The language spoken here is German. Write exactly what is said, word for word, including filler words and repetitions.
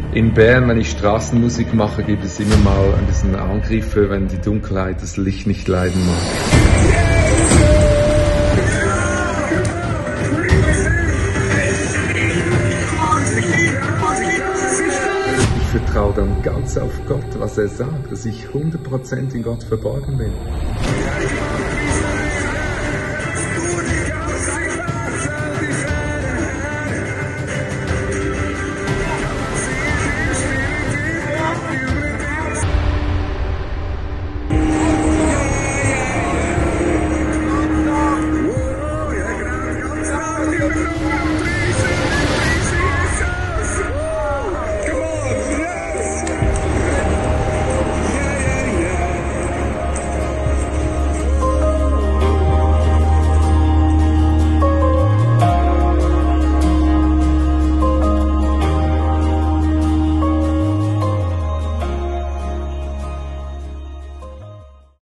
In Bern, wenn ich Straßenmusik mache, gibt es immer mal ein bisschen Angriffe, wenn die Dunkelheit das Licht nicht leiden mag. Ich vertraue dann ganz auf Gott, was er sagt, dass ich hundert Prozent in Gott verborgen bin.